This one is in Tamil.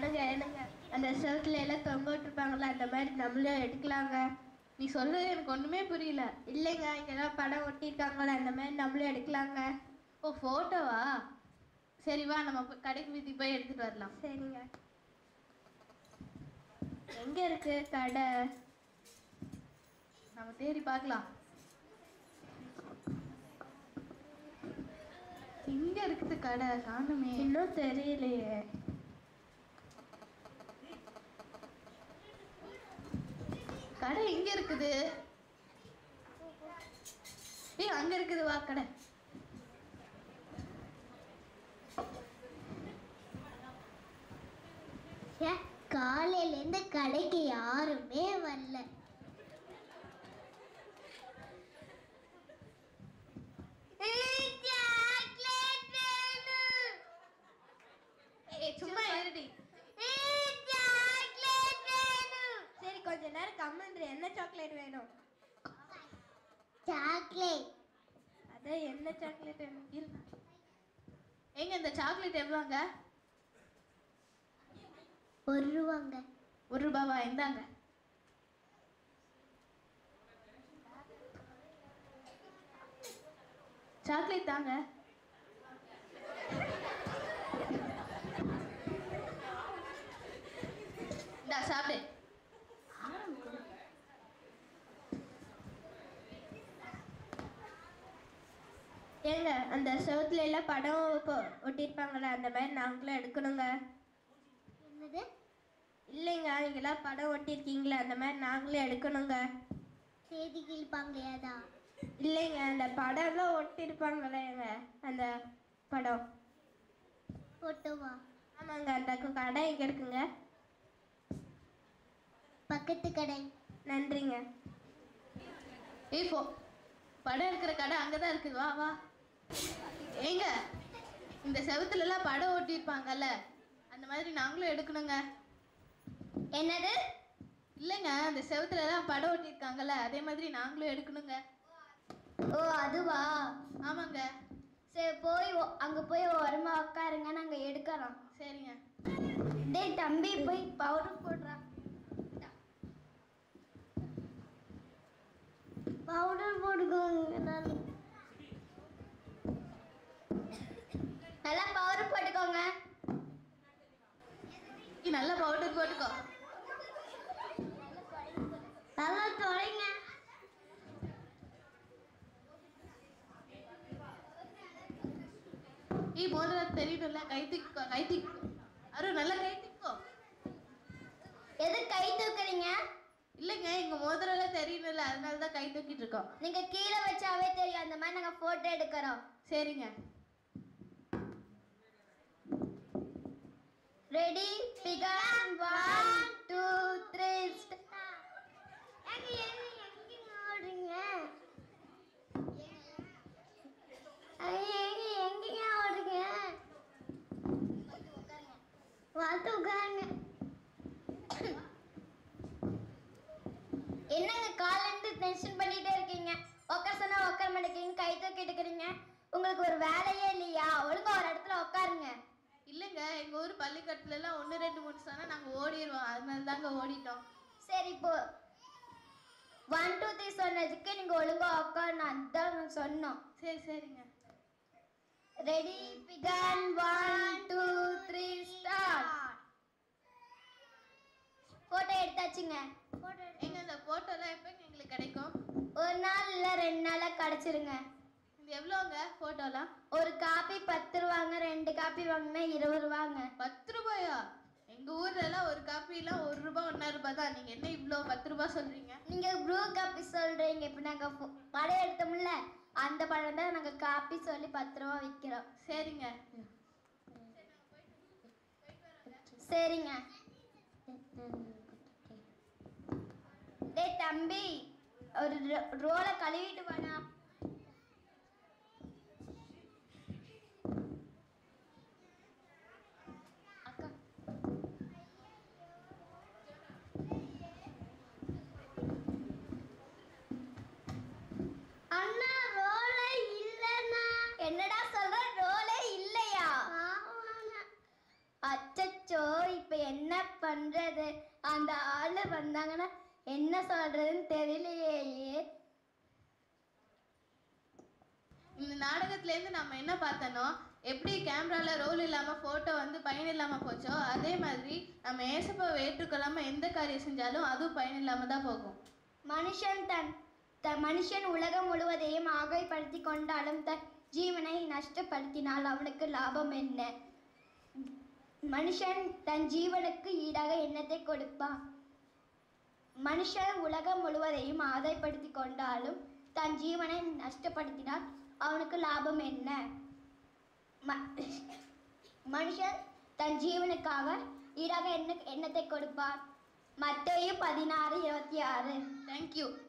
என்னங்க என்னங்க அந்த செவத்துல எல்லாம் தொங்க விட்டுருப்பாங்களா அந்த மாதிரி நம்மளும் எடுக்கலாங்க. நீ சொல்றது எனக்கு ஒண்ணுமே புரியல. இல்லைங்க இங்கெல்லாம் படம் ஒட்டியிருக்காங்களா அந்த மாதிரி நம்மளும் எடுக்கலாங்க. ஓ போட்டோவா? சரி வா நம்ம கடைக்கு வீதி போய் எடுத்துட்டு வரலாம். சரிங்க. எங்க இருக்கு கடை? நம்ம தேடி பார்க்கலாம். இங்க இருக்குது கடை, காணுமே. இன்னும் தெரியலையே. கடை எங்க இருக்குது? ஏய் அங்க இருக்குது, வா கடை. காலையில இருந்து கடைக்கு யாருமே வரல. சும்மா இருடி. சரி கொஞ்ச நேரம் கம்மன்று. என்ன சாக்லேட் வேணும்? சாக்லேட். அதான் என்ன சாக்லேட் வேணும்? எங்க இந்த சாக்லேட் எவ்வளோங்க? 1 ரூபாங்க. 1 ரூபாவா? இந்தாங்க. சாக்லேட் தாங்க. இந்தா சாப்பிடு. ஏங்க அந்த செவத்துல எல்லாம் படம் ஒட்டியிருப்பாங்களா அந்த மாதிரி நாங்களும் எடுக்கணுங்க. என்னது? இல்லைங்க இங்கெல்லாம் படம் ஒட்டியிருக்கீங்களா அந்த மாதிரி நாங்களும் எடுக்கணுங்க. செய்தி கிழிப்பாங்களையாதா? இல்லைங்க அந்த படம்லாம் ஒட்டியிருப்பாங்களேங்க அந்த படம். போட்டோவா? ஆமாங்க. அந்த கடை எங்கே இருக்குங்க? பக்கத்து கடை. நன்றிங்க. இப்போ படம் இருக்கிற கடை அங்கதான் இருக்குது, வா வா. ஏங்க இந்த செவத்துல எல்லாம் படம் ஓட்டியிருப்பாங்கல்ல அந்த மாதிரி நாங்களும் எடுக்கணுங்க. என்னது? இல்லைங்க அந்த செவத்துல எல்லாம் படம் ஓட்டியிருக்காங்கல்ல அதே மாதிரி நாங்களும் எடுக்கணுங்க. ஓ அதுவா? ஆமாங்க. சரி போய் அங்கே போய் ஓரமா உட்காருங்க, நாங்கள் எடுக்கிறோம். சரிங்க. டேய் தம்பி போய் பவுடர் போடுறா. பவுடர் போட்டுக்கோங்க. நல்லா பவுடர் போட்டுக்கோங்க. நீ நல்லா பவுடர் போட்டுக்கோ. நல்லா தொலைங்க. நீ முதல்ல தெரியணும்ல, கை தூக்கிக்கோ கை தூக்கிக்கோ. அரு நல்லா கை தூக்கிக்கோ. எது கை தூக்குறீங்க? இல்லைங்க இங்க முதல்ல தெரியணும்ல அதனால தான் கை தூக்கிட்டு இருக்கோம். நீங்க கீழே வச்சாவே தெரியும். அந்த மாதிரி நாங்கள் போட்டோ எடுக்கிறோம். சரிங்க. ரெடி பிகன் 1 2 3 ஓடுங்க. எங்கேங்க ஓடுங்க? பார்த்து உட்காருங்க. என்னங்க காலேருந்து டென்ஷன் பண்ணிட்டே இருக்கீங்க? உட்கார சொன்னா உட்கார மாட்டேங்கிறீங்க, கை தூக்கி எடுக்கிறீங்க. உங்களுக்கு ஒரு வேலையே இல்லையா? ஒழுங்கா ஒரு இடத்துல உட்காருங்க. இல்லைங்க எங்க ஊர் பள்ளிக்கூடத்துல எல்லாம் 1 2 3 சொன்னா நாங்க ஓடிடுவோம், அதனால தாங்க ஓடிட்டோம். சரி இப்போ 1 2 3 சொன்னதுக்கு நீங்க ஒழுங்கா உட்காரணும், அதுதான் சொன்னோம். சரி சரிங்க. Ready begin 1 2 3 start. போட்டோ எடுத்தாச்சுங்க. எங்க இந்த போட்டோலாம் எப்போ எங்களுக்கு கிடைக்கும்? ஒரு நாள் இல்ல 2 நாளா கிடைச்சிருங்க. இது எவ்வளோங்க போட்டோலாம்? ஒரு காப்பி 10 ரூபாங்க, 2 காப்பி வாங்கினா 20 ரூபாங்க. 10 ரூபாயா? எங்க ஊர்ல எல்லாம் ஒரு காப்பிலாம் 1 ரூபாய் 1.5 ரூபாய் தான். நீங்க என்ன இவ்வளோ 10 ரூபாய் சொல்றீங்க? நீங்க ப்ளூ காப்பி சொல்றீங்க. இப்போ நாங்க படம் எடுத்தோம்ல அந்த படம் தான் நாங்க காப்பி சொல்லி 10 ரூபா விற்கிறோம். சரிங்க. சரிங்க. டேய் தம்பி ஒரு ரோலை கழுவிட்டு வாடா. அக்கா அண்ணா ரோலே இல்லைண்ணா. என்னடா சொல்ற? ரோலே இல்லையா? அச்சச்சோ இப்ப என்ன பண்றது? அந்த ஆளு வந்தாங்கன்னா என்ன சொல்றதுன்னு தெரியலையே. இந்த நாடகத்துலேருந்து நம்ம என்ன பார்த்தனோ, எப்படி கேமரால ரோல் இல்லாமல் ஃபோட்டோ வந்து பயன் இல்லாமல் போச்சோ, அதே மாதிரி நம்ம ஏசப்பாவை ஏற்றுக்கொள்ளாமல் எந்த காரியம் செஞ்சாலும் அதுவும் பயன் இல்லாமல் தான் போகும். மனுஷன் உலகம் முழுவதையும் ஆகைப்படுத்தி கொண்டாலும் தன் ஜீவனை நஷ்டப்படுத்தினால் அவனுக்கு லாபம் என்ன? மனுஷன் தன் ஜீவனுக்கு ஈடாக என்னத்தை கொடுப்பான்? மனுஷன் உலகம் முழுவதையும் ஆதாயப்படுத்தி கொண்டாலும் தன் ஜீவனை நஷ்டப்படுத்தினால் அவனுக்கு லாபம் என்ன? மனுஷன் தன் ஜீவனுக்காக ஈடாக என்னத்தை கொடுப்பார்? மத்தேயு 16:26. தேங்க்யூ.